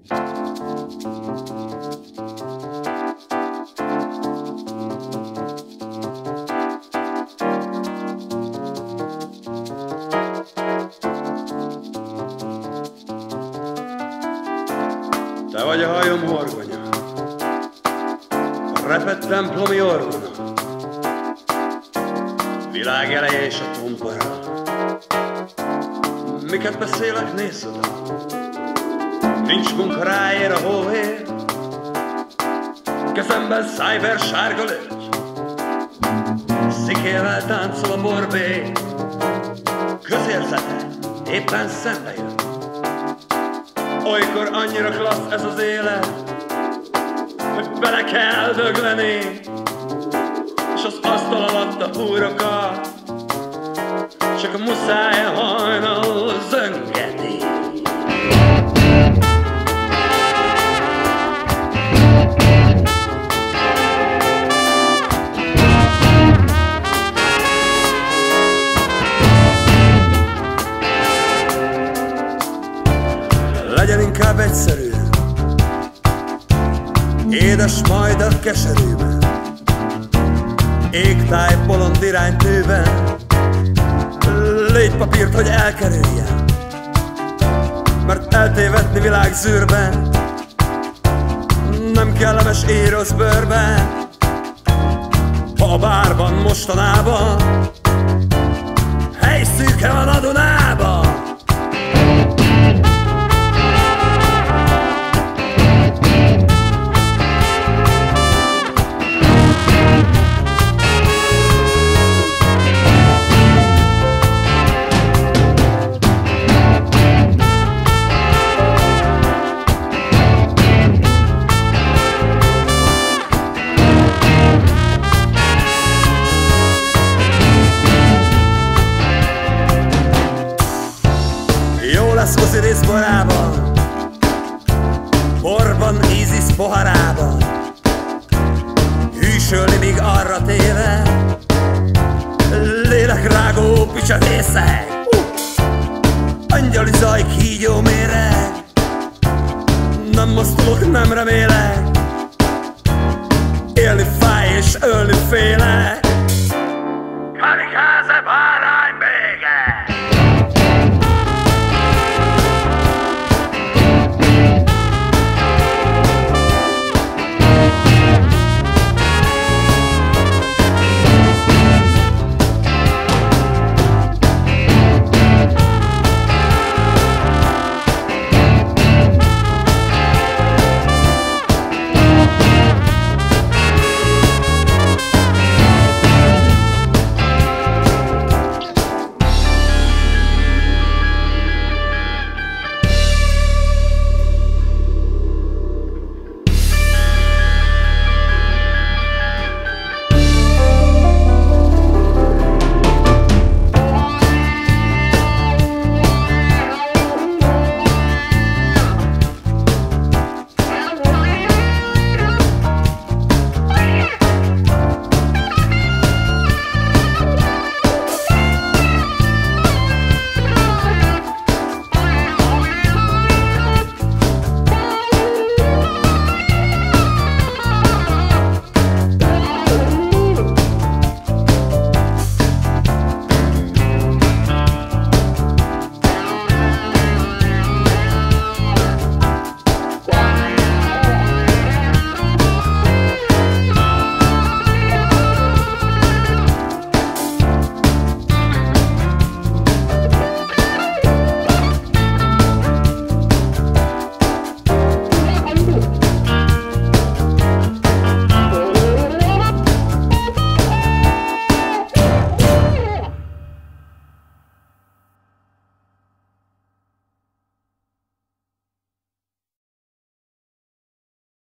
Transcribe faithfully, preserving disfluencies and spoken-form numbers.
Te vagy a hajom horgonya, a repett templomi orgona, világ eleje és a tompora. Miket beszélek, nézz oda, nincs munka, ráér a hóhér, kezemben szájver sárga lőgy, szikével táncol a borbé, közérzete éppen szembe jön. Olykor annyira klassz ez az élet, hogy bele kell dögleni, és az asztal alatt a húrokat csak a muszáj hajnal zöngeti. Legyen inkább egyszerű, édes majd a keserűben, égtáj bolond iránytűben, légy papírt, hogy elkerüljen, mert eltévedni világzűrben nem kellemes érosz bőrben. Ha a bárban mostanában helyszűke van a Dunában, lesz Osiris borában, borban Isis poharában, hűsölni még arra téve, lélekrágó picsavészek, angyali zaj, kígyó méreg, nem mozdulok, nem remélek, élni fáj és ölni félek.